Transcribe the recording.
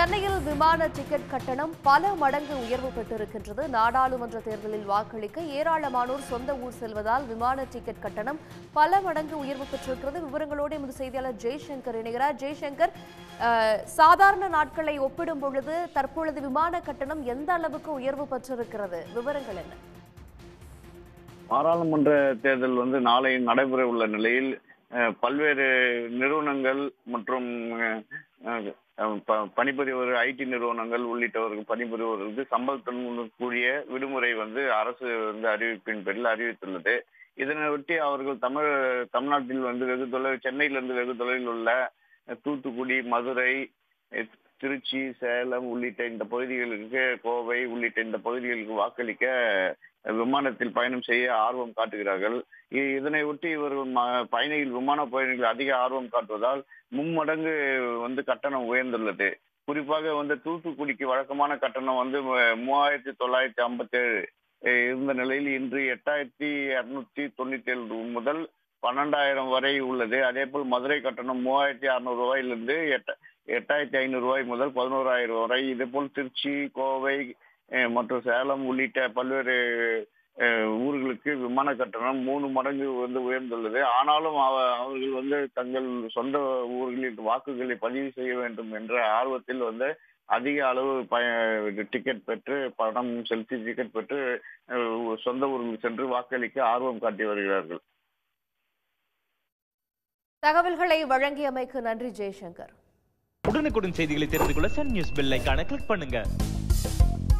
சென்னையில் விமான டிக்கெட் கட்டணம் பல மடங்கு உயர்வு பெற்றிருக்கின்றது. நாடாளுமன்ற தேர்தலில் வாக்களிக்க ஏராளமானோர் சொந்த ஊர் செல்வதால் விமான டிக்கெட் கட்டணம் பல மடங்கு உயர்வு பெற்றிருக்கிறது. விவரங்களோடு எமது செய்தியாளர் ஜெய்சங்கர் இணைகிறார். ஜெய்சங்கர், சாதாரண நாட்களை ஒப்பிடும் பொழுது தற்பொழுது விமான கட்டணம் எந்த அளவுக்கு உயர்வு பெற்றிருக்கிறது? விவரங்கள் என்ன? பாராளுமன்ற தேர்தல் நாளை நடைபெற உள்ள நிலையில் பல்வேறு நிறுவனங்கள் மற்றும் பணிபுரிவோர் ஐடி நிறுவனங்கள் உள்ளிட்டவர்கள் பணிபுரிவோர்களுக்கு சம்பளத்துடன் கூடிய விடுமுறை அரசு அறிவிப்பின் பேரில் அறிவித்துள்ளது. இதனையொட்டி அவர்கள் தமிழ்நாட்டில் வெகு தொலைவில், சென்னையிலிருந்து வெகு தொலைவில் உள்ள தூத்துக்குடி, மதுரை, திருச்சி, சேலம் உள்ளிட்ட இந்த பகுதிகளுக்கு, கோவை உள்ளிட்ட இந்த பகுதிகளுக்கு வாக்களிக்க விமானத்தில் பயணம் செய்ய ஆர்வம் காட்டுகிறார்கள். இதனை ஒட்டி இவர்கள் விமான பயணிகள் அதிக ஆர்வம் காட்டுவதால் மும்மடங்கு கட்டணம் உயர்ந்துள்ளது. குறிப்பாக தூத்துக்குடிக்கு வழக்கமான கட்டணம் 3957 இருந்த நிலையில் இன்று 8297 முதல் 12,000 வரை உள்ளது. அதே போல் மதுரை கட்டணம் 3600 ரூபாயிலிருந்து 8500 ரூபாய் முதல் 11,000 வரை. இதே போல் திருச்சி, கோவை மற்றும் சேலம் உள்ளிட்ட பல்வேறு ஊர்களுக்கு விமான கட்டணம் 3 மடங்கு உயர்ந்துள்ளது. ஆனாலும் அவர்கள் தங்கள் சொந்த ஊர்களில் வாக்குகளை பதிவு செய்ய வேண்டும் என்ற ஆர்வத்தில் அதிக அளவு டிக்கெட் பெற்று, பணம் செலுத்தி டிக்கெட் பெற்று சொந்த ஊர்களுக்கு சென்று வாக்களிக்க ஆர்வம் காட்டி வருகிறார்கள். தகவல்களை வழங்கியமைக்கு நன்றி ஜெய்சங்கர். உடனுக்குடன் செய்திகளை தெரிந்து கொள்ள சன் நியூஸ் பெல் ஐகானை கிளிக் பண்ணுங்க.